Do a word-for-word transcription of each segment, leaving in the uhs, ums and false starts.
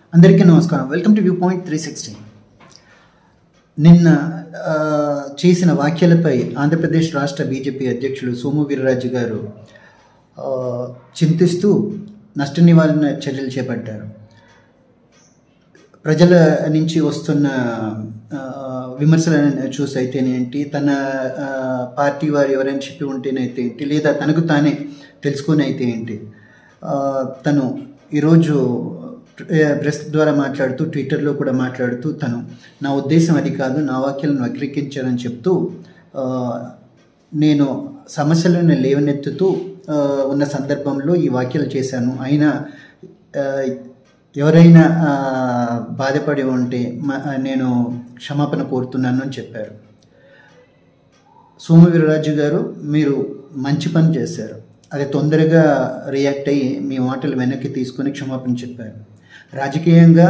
అందరికీ నమస్కారం. Welcome to view point three sixty. నిన్న చేసిన వ్యాఖ్యలపై ఆంధ్రప్రదేశ్ రాష్ట్ర బీజేపీ అధ్యక్షులు సోము వీర్రాజు గారు చింతిస్తూ నష్ట నివారణ చర్యలు చేపట్టారు. ప్రజల నుంచి వస్తున్న విమర్శలను చూసి అయితేనేంటి, తన పార్టీ వారు ఎవరైనా చెప్పి ఉంటేనైతే ఏంటి, లేదా తనకు తానే తెలుసుకుని అయితే ఏంటి, తను ఈరోజు ప్రెస్ ద్వారా మాట్లాడుతూ, ట్విట్టర్లో కూడా మాట్లాడుతూ, తను నా ఉద్దేశం అది కాదు, నా వాక్యాలను వక్రీకరించారని చెప్తూ, నేను సమస్యలను లేవనెత్తుతూ ఉన్న సందర్భంలో ఈ వ్యాఖ్యలు చేశాను. అయినా ఎవరైనా బాధపడి ఉంటే నేను క్షమాపణ కోరుతున్నాను అని చెప్పారు. సోము వీర్రాజు గారు, మీరు మంచి పని చేశారు. అది తొందరగా రియాక్ట్ అయ్యి మీ మాటలు వెనక్కి తీసుకొని క్షమాపణ చెప్పారు. రాజకీయంగా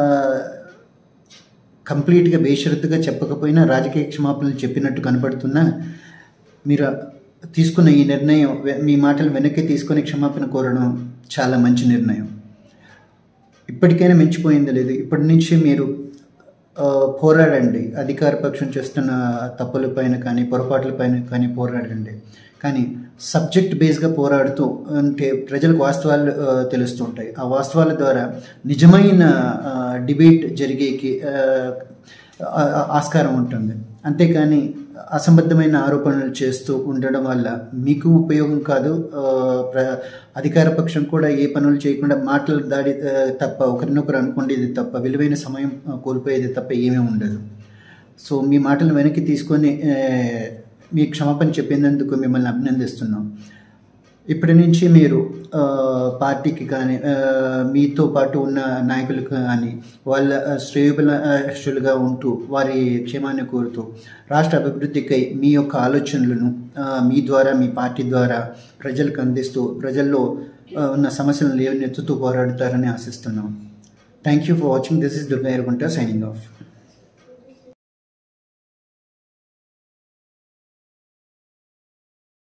కంప్లీట్గా బేషరతుగా చెప్పకపోయినా రాజకీయ క్షమాపణలు చెప్పినట్టు కనబడుతున్నా, మీరు తీసుకున్న ఈ నిర్ణయం, మీ మాటలు వెనక్కి తీసుకొని క్షమాపణ కోరడం చాలా మంచి నిర్ణయం. ఇప్పటికైనా మించిపోయింది లేదు. ఇప్పటి నుంచి మీరు పోరాడండి. అధికార పక్షం చేస్తున్న తప్పులపైన కానీ పొరపాట్లపైన కానీ పోరాడండి. కానీ సబ్జెక్ట్ బేస్గా పోరాడుతూ అంటే ప్రజలకు వాస్తవాలు తెలుస్తుంటాయి. ఆ వాస్తవాల ద్వారా నిజమైన డిబేట్ జరిగేకి ఆస్కారం ఉంటుంది. అంతేకాని అసంబద్ధమైన ఆరోపణలు చేస్తూ ఉండడం వల్ల మీకు ఉపయోగం కాదు, అధికార పక్షం కూడా ఏ పనులు చేయకుండా మాటల దాడి తప్ప, ఒకరినొకరు అనుకునేది తప్ప, విలువైన సమయం కోల్పోయేది తప్ప ఏమీ ఉండదు. సో మీ మాటలు వెనక్కి తీసుకొని మీ క్షమాపణ చెప్పినందుకు మిమ్మల్ని అభినందిస్తున్నాం. ఇప్పటి నుంచి మీరు పార్టీకి కానీ, మీతో పాటు ఉన్న నాయకులకు కానీ వాళ్ళ శ్రేయోభిలాషులుగా ఉంటూ వారి క్షేమాన్ని కోరుతూ రాష్ట్ర అభివృద్ధికై మీ యొక్క ఆలోచనలను మీ ద్వారా, మీ పార్టీ ద్వారా ప్రజలకు అందిస్తూ ప్రజల్లో ఉన్న సమస్యలను లేవనెత్తుతూ పోరాడుతారని ఆశిస్తున్నాం. Thank you for watching. This is Durga Erragunta signing of.